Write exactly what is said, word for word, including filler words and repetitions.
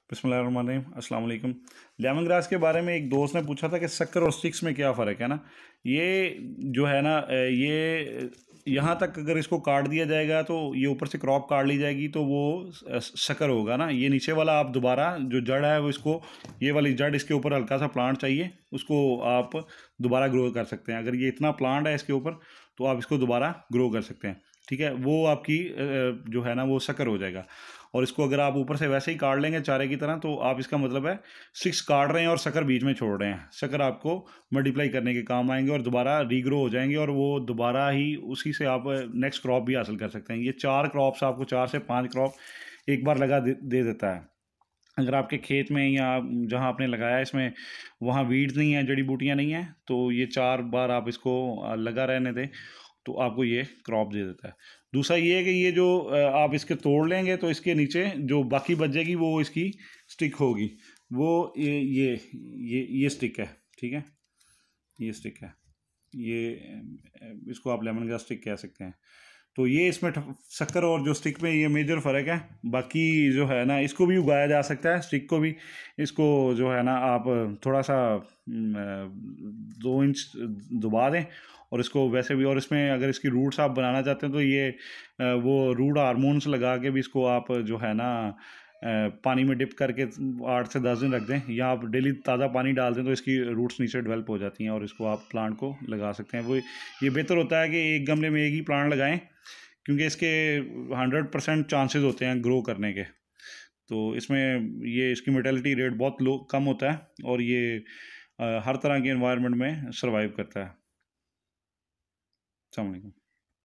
बिस्मिल्लाहिर्रहमानिर्रहीम, अस्सलाम वालेकुम। लेमन ग्रास के बारे में एक दोस्त ने पूछा था कि शक्कर और स्टिक्स में क्या फ़र्क है ना। ये जो है ना ये यहाँ तक अगर इसको काट दिया जाएगा तो ये ऊपर से क्रॉप काट ली जाएगी तो वो शक्कर होगा ना। ये नीचे वाला आप दोबारा जो जड़ है वो इसको, ये वाली जड़ इसके ऊपर हल्का सा प्लांट चाहिए, उसको आप दोबारा ग्रो कर सकते हैं। अगर ये इतना प्लांट है इसके ऊपर तो आप इसको दोबारा ग्रो कर सकते हैं, ठीक है। वो आपकी जो है ना वो शक्कर हो जाएगा। और इसको अगर आप ऊपर से वैसे ही काट लेंगे चारे की तरह तो आप, इसका मतलब है सिक्स काट रहे हैं और शक्कर बीच में छोड़ रहे हैं। शक्कर आपको मल्टीप्लाई करने के काम आएंगे और दोबारा रीग्रो हो जाएंगे और वो दोबारा ही उसी से आप नेक्स्ट क्रॉप भी हासिल कर सकते हैं। ये चार क्रॉप्स आपको, चार से पाँच क्रॉप एक बार लगा दे, दे देता है। अगर आपके खेत में या जहाँ आपने लगाया इसमें वहाँ वीड्स नहीं है, जड़ी बूटियाँ नहीं हैं, तो ये चार बार आप इसको लगा रहने दें तो आपको ये क्रॉप दे देता है। दूसरा ये है कि ये जो आप इसके तोड़ लेंगे तो इसके नीचे जो बाकी बचेगी वो इसकी स्टिक होगी। वो ये ये ये ये स्टिक है, ठीक है, ये स्टिक है, ये इसको आप लेमन ग्रास स्टिक कह सकते हैं। तो ये इसमें शक्कर और जो स्टिक में ये मेजर फ़र्क है। बाकी जो है ना इसको भी उगाया जा सकता है, स्टिक को भी। इसको जो है ना आप थोड़ा सा दो इंच दबा दें और इसको वैसे भी, और इसमें अगर इसकी रूट्स आप बनाना चाहते हैं तो ये वो रूट हार्मोन्स लगा के भी इसको आप जो है ना पानी में डिप करके आठ से दस दिन रख दें, या आप डेली ताज़ा पानी डाल दें तो इसकी रूट्स नीचे डेवलप हो जाती हैं और इसको आप प्लांट को लगा सकते हैं। वो ये बेहतर होता है कि एक गमले में एक ही प्लांट लगाएं, क्योंकि इसके हंड्रेड परसेंट चांसेस होते हैं ग्रो करने के। तो इसमें ये इसकी मोर्टेलिटी रेट बहुत लो कम होता है और ये हर तरह के एनवायरनमेंट में सर्वाइव करता है। अस्सलाम वालेकुम।